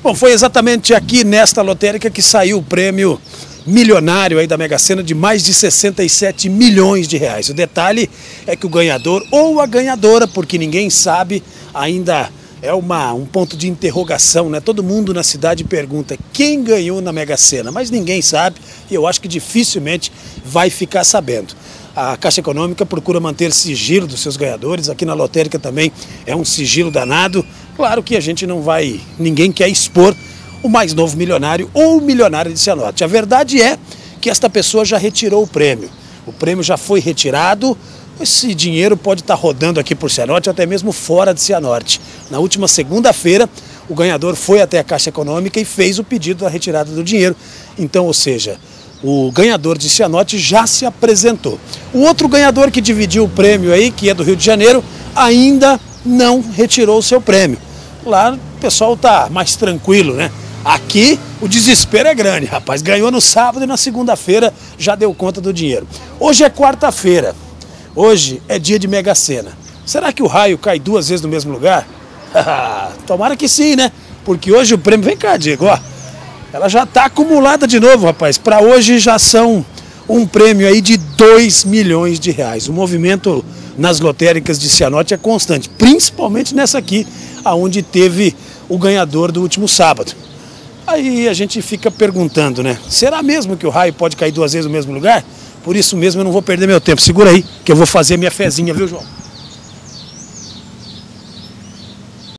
Bom, foi exatamente aqui nesta lotérica que saiu o prêmio milionário aí da Mega Sena de mais de 67 milhões de reais. O detalhe é que o ganhador ou a ganhadora, porque ninguém sabe, ainda é um ponto de interrogação, né? Todo mundo na cidade pergunta quem ganhou na Mega Sena, mas ninguém sabe e eu acho que dificilmente vai ficar sabendo. A Caixa Econômica procura manter sigilo dos seus ganhadores, aqui na lotérica também é um sigilo danado. Claro que a gente não vai, ninguém quer expor o mais novo milionário ou milionária de Cianorte. A verdade é que esta pessoa já retirou o prêmio já foi retirado, esse dinheiro pode estar rodando aqui por Cianorte, até mesmo fora de Cianorte. Na última segunda-feira, o ganhador foi até a Caixa Econômica e fez o pedido da retirada do dinheiro. Então, ou seja, o ganhador de Cianorte já se apresentou. O outro ganhador que dividiu o prêmio aí, que é do Rio de Janeiro, ainda não retirou o seu prêmio. Lá o pessoal está mais tranquilo, né? Aqui o desespero é grande, rapaz. Ganhou no sábado e na segunda-feira já deu conta do dinheiro. Hoje é quarta-feira. Hoje é dia de Mega Sena. Será que o raio cai duas vezes no mesmo lugar? Tomara que sim, né? Porque hoje o prêmio... Vem cá, Diego, ó. Ela já está acumulada de novo, rapaz. Para hoje já são um prêmio aí de 2 milhões de reais. O movimento nas lotéricas de Cianorte é constante, principalmente nessa aqui, onde teve o ganhador do último sábado. Aí a gente fica perguntando, né? Será mesmo que o raio pode cair duas vezes no mesmo lugar? Por isso mesmo eu não vou perder meu tempo. Segura aí que eu vou fazer minha fezinha, viu, João?